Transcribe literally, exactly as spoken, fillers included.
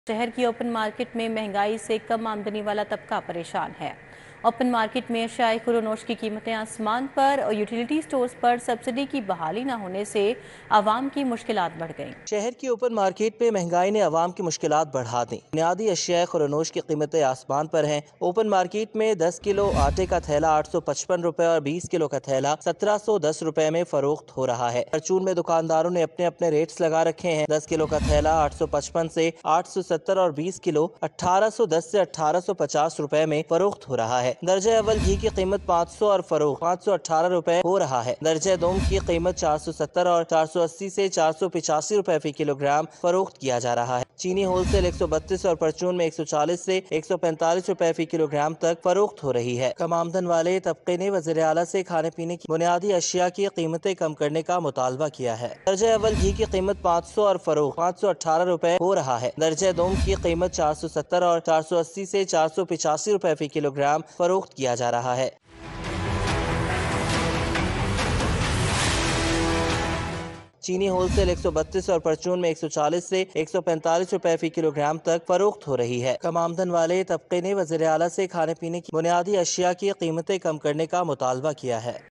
शहर की open market में महंगाई से कम आमदनी वाला तबका परेशान है। ओपन मार्केट में अशियाए खुरोनोश की कीमतें आसमान पर और यूटिलिटी स्टोर्स पर सब्सिडी की बहाली न होने से आवाम की मुश्किलात बढ़ गईं। शहर की ओपन मार्केट में महंगाई ने आवाम की मुश्किलात बढ़ा दी। बुनियादी अशिया खुरोनोश की कीमतें आसमान पर हैं। ओपन मार्केट में दस किलो आटे का थैला आठ सौ पचपन रुपए और बीस किलो का थैला सत्रह सौ दस रुपए में फरोख्त हो रहा है। परचून में दुकानदारों ने अपने अपने रेट्स लगा रखे हैं। दस किलो का थैला आठ सौ पचपन से आठ सौ सत्तर और बीस किलो अठारह सौ दस से अठारह सौ पचास रुपए में फरोख्त हो रहा है। दर्जा अव्वल घी की कीमत पाँच सौ और फरोख्त पाँच सौ अठारह रुपए हो रहा है। दर्जा दोम की कीमत चार सौ सत्तर और चार सौ अस्सी से चार सौ पिचासी रुपए फी किलोग्राम फरोख्त किया जा रहा है। चीनी होलसेल एक सौ बत्तीस और परचून में एक सौ चालीस से एक सौ पैंतालीस रुपए फी किलोग्राम तक फरोख्त हो रही है। कम आमदन वाले तबके ने वज़ीर आला से खाने पीने की बुनियादी अशिया की कीमतें कम करने का मुतालबा किया है। दर्जा अव्वल घी की कीमत पाँच सौ और फरोख्त पाँच सौ अठारह रुपए हो रहा है। दर्जा दोम की कीमत चार सौ सत्तर और चार सौ अस्सी से चार सौ पिचासी रुपए फी किलोग्राम फरोख्त किया जा रहा है। चीनी होलसेल एक सौ बत्तीस और परचून में एक सौ चालीस से एक सौ पैंतालीस रुपए फी किलोग्राम तक फरोख्त हो रही है। कम आमदन वाले तबके ने वज़ीर आला से खाने पीने की बुनियादी अशिया की कीमतें कम करने का मुतालबा किया है।